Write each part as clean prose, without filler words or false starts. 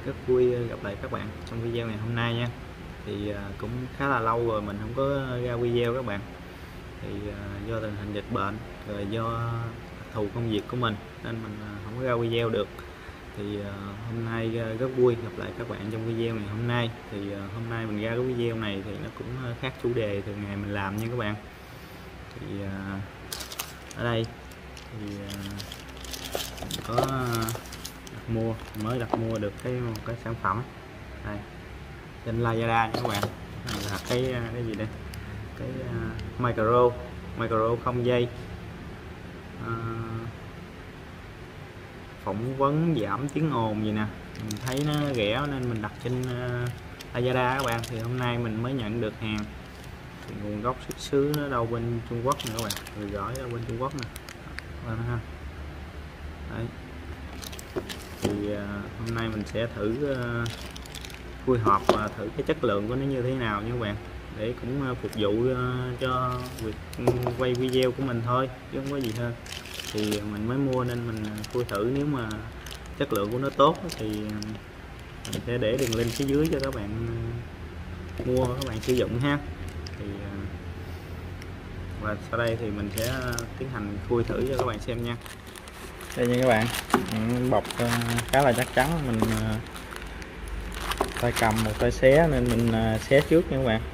Rất vui gặp lại các bạn trong video ngày hôm nay nha. Thì cũng khá là lâu rồi mình không có ra video các bạn. Thì do tình hình dịch bệnh rồi do đặc thù công việc của mình nên mình không có ra video được. Thì hôm nay rất vui gặp lại các bạn trong video ngày hôm nay. Thì hôm nay mình ra cái video này thì nó cũng khác chủ đề thường ngày mình làm nha các bạn. Thì ở đây thì mình có mới đặt mua được một cái sản phẩm đây trên Lazada nha các bạn. Này là cái gì đây, cái micro không dây phỏng vấn giảm tiếng ồn gì nè. Mình thấy nó rẻ nên mình đặt trên Lazada các bạn. Thì hôm nay mình mới nhận được hàng. Thì nguồn gốc xuất xứ nó đâu bên Trung Quốc nè các bạn, người gửi ở bên Trung Quốc nè. Đấy. Thì hôm nay mình sẽ thử phối hợp và thử cái chất lượng của nó như thế nào nha các bạn, để cũng phục vụ cho việc quay video của mình thôi chứ không có gì hơn. Thì mình mới mua nên mình phơi thử, nếu mà chất lượng của nó tốt thì mình sẽ để đường link phía dưới cho các bạn mua, các bạn sử dụng ha. Thì và sau đây thì mình sẽ tiến hành khui thử cho các bạn xem nha. Đây nha các bạn, bọc khá là chắc chắn. Mình tay cầm một tay xé nên mình xé trước nha các bạn.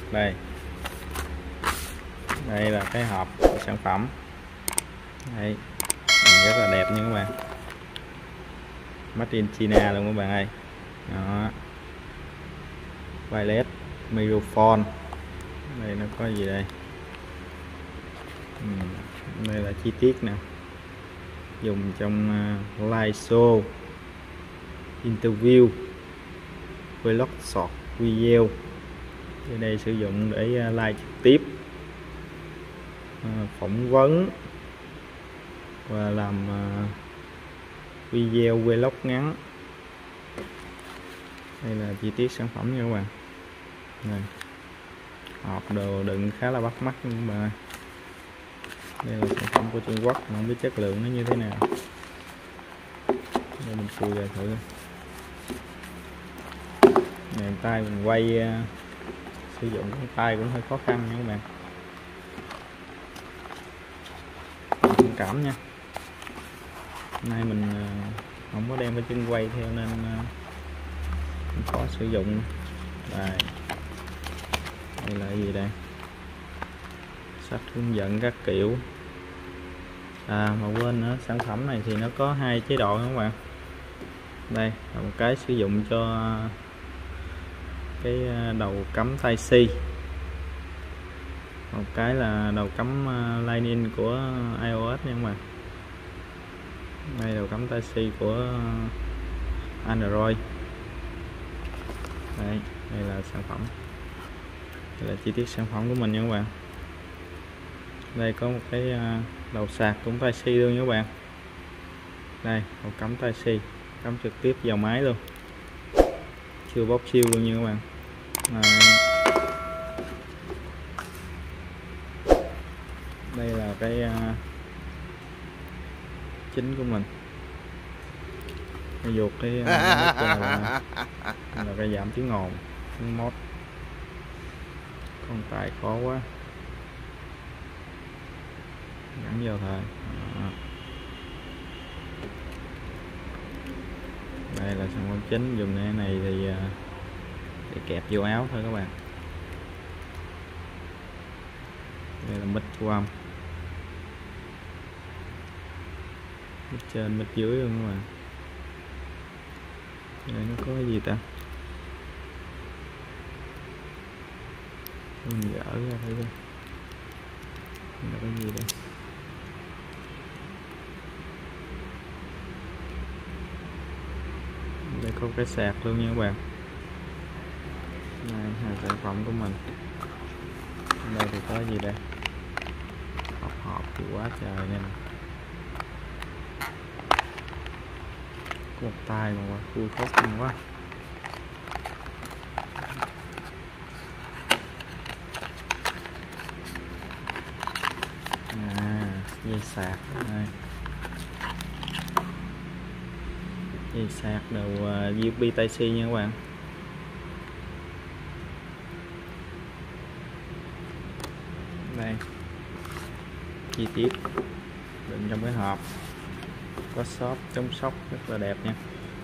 Đây là cái hộp của sản phẩm. Đây, rất là đẹp nha các bạn, made in China luôn các bạn ơi. Đó, wireless microphone. Đây nó có gì đây? Đây là chi tiết nè, dùng trong live show, interview, vlog, short video. Ở đây sử dụng để live trực tiếp, phỏng vấn và làm video vlog ngắn. Đây là chi tiết sản phẩm nha các bạn. Này, hộp đồ đựng khá là bắt mắt nha các bạn. Đây là sản phẩm của Trung Quốc, không biết chất lượng nó như thế nào. Đây mình khui ra thử. Này, tay mình quay sử dụng cái tay cũng hơi khó khăn nha các bạn. Thông cảm nha. Hôm nay mình không có đem cái chân quay theo nên mình khó sử dụng. Đây là gì đây? Sách hướng dẫn các kiểu. Mà quên nữa, sản phẩm này thì nó có hai chế độ các bạn. Đây là một cái sử dụng cho cái đầu cắm Type-C, một cái là đầu cắm Lightning của iOS nha các bạn. Đây đầu cắm Type-C của Android. Đây là sản phẩm, đây là chi tiết sản phẩm của mình nha các bạn. Đây có một cái đầu sạc cũng Type-C luôn nha các bạn. Đây đầu cắm Type-C, cắm trực tiếp vào máy luôn, chưa bóp siêu luôn nha các bạn. Đây là cái chính của mình. Cái ruột cái là cái giảm tiếng ồn, mod. Con tay khó quá, gắn vào thôi. Đây là sản phẩm chính, dùng cái này thì để kẹp vô áo thôi các bạn. Đây là mic thu âm, mic trên mic dưới luôn các bạn. Đây nó có cái gì ta? Mình gỡ ra thử coi. Là cái gì đây? Đây có cái sạc luôn nha các bạn. Đây là sản phẩm của mình. Đây thì có gì đây? Hộp thì quá trời nè. Có một tay mà khui khó khăn quá. Dây sạc đây. Dây sạc đầu USB Type-C nha các bạn. Đây, chi tiết đựng trong cái hộp, có xốp chống sốc rất là đẹp nha.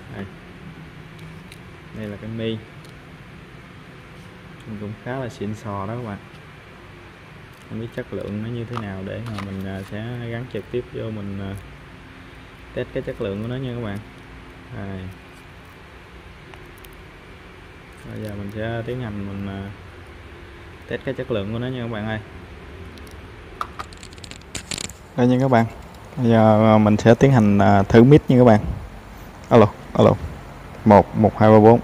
Đây là cái mi cũng khá là xịn sò đó các bạn. Không biết chất lượng nó như thế nào để mà mình sẽ gắn trực tiếp vô mình test cái chất lượng của nó nha các bạn. Bây giờ mình sẽ tiến hành mình test cái chất lượng của nó nha các bạn ơi. Đây nha các bạn, bây giờ mình sẽ tiến hành thử mic nha các bạn. Alo, 1 1 2 3 4.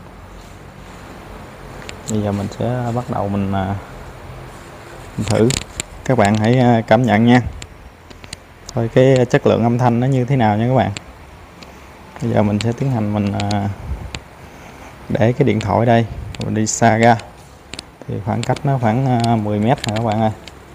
Bây giờ mình sẽ bắt đầu mình thử, các bạn hãy cảm nhận nha, coi cái chất lượng âm thanh nó như thế nào nha các bạn. Bây giờ mình sẽ tiến hành mình để cái điện thoại đây, mình đi xa ra thì khoảng cách nó khoảng 10 mét rồi các bạn ơi.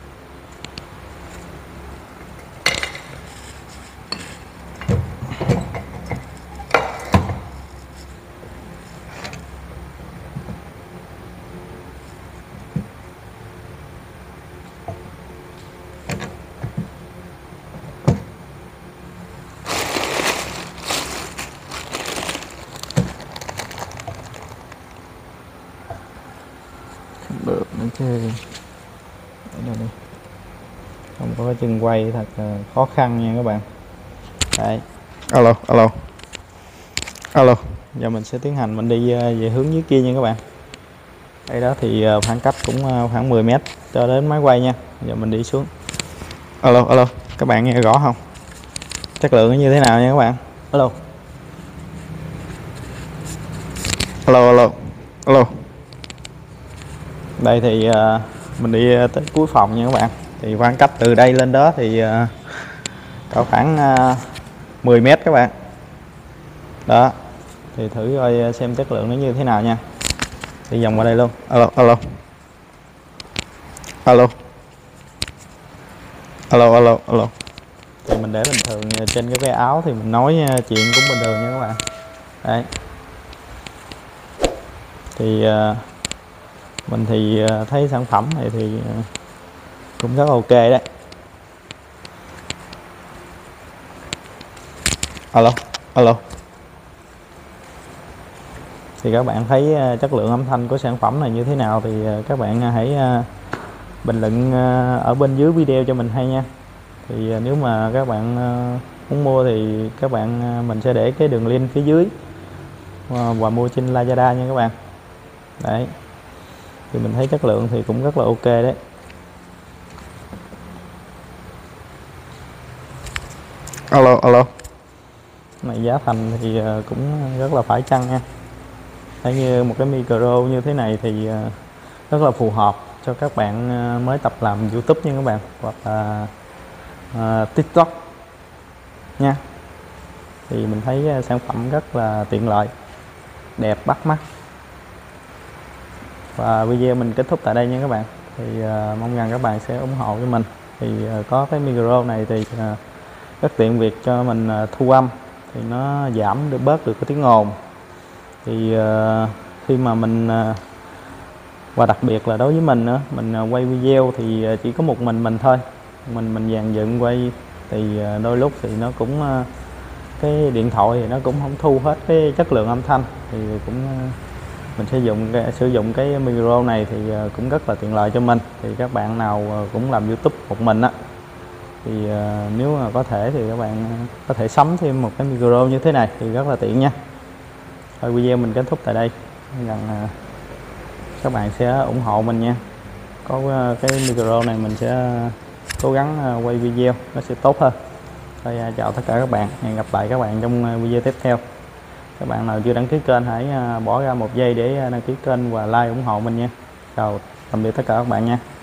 Được nữa chứ, đây không có cái chân quay thật khó khăn nha các bạn. Đấy, alo, giờ mình sẽ tiến hành mình đi về hướng dưới kia nha các bạn. Đây đó thì khoảng cách cũng khoảng 10 mét cho đến máy quay nha. Giờ mình đi xuống. Alo, các bạn nghe rõ không? Chất lượng nó như thế nào nha các bạn? Alo. Đây thì mình đi tới cuối phòng nha các bạn. Thì khoảng cách từ đây lên đó thì có khoảng 10 mét các bạn. Đó. Thì thử coi xem chất lượng nó như thế nào nha. Đi vòng qua đây luôn. Alo. Thì mình để bình thường trên cái áo thì mình nói chuyện cũng bình thường nha các bạn. Đấy. Thì mình thì thấy sản phẩm này thì cũng rất ok đấy. Alo. Thì các bạn thấy chất lượng âm thanh của sản phẩm này như thế nào thì các bạn hãy bình luận ở bên dưới video cho mình hay nha. Thì nếu mà các bạn muốn mua thì các bạn mình sẽ để cái đường link phía dưới và mua trên Lazada nha các bạn. Đấy. Thì mình thấy chất lượng thì cũng rất là ok đấy. Alo. Này giá thành thì cũng rất là phải chăng nha. Thấy như một cái micro như thế này thì rất là phù hợp cho các bạn mới tập làm YouTube nha các bạn, hoặc là TikTok nha. Thì mình thấy sản phẩm rất là tiện lợi, đẹp, bắt mắt. Và video mình kết thúc tại đây nha các bạn. Thì mong rằng các bạn sẽ ủng hộ cho mình. Thì có cái micro này thì rất tiện việc cho mình thu âm, thì nó giảm được bớt được cái tiếng ồn. Thì khi mà mình và đặc biệt là đối với mình nữa, mình quay video thì chỉ có một mình thôi, mình dàn dựng quay thì đôi lúc thì nó cũng cái điện thoại thì nó cũng không thu hết cái chất lượng âm thanh. Thì cũng mình sử dụng cái micro này thì cũng rất là tiện lợi cho mình. Thì các bạn nào cũng làm YouTube một mình á, thì nếu mà có thể thì các bạn có thể sắm thêm một cái micro như thế này thì rất là tiện nha. Thôi video mình kết thúc tại đây, rằng các bạn sẽ ủng hộ mình nha. Có cái micro này mình sẽ cố gắng quay video nó sẽ tốt hơn. Thôi chào tất cả các bạn, hẹn gặp lại các bạn trong video tiếp theo. Các bạn nào chưa đăng ký kênh hãy bỏ ra 1 giây để đăng ký kênh và like ủng hộ mình nha. Chào tạm biệt tất cả các bạn nha.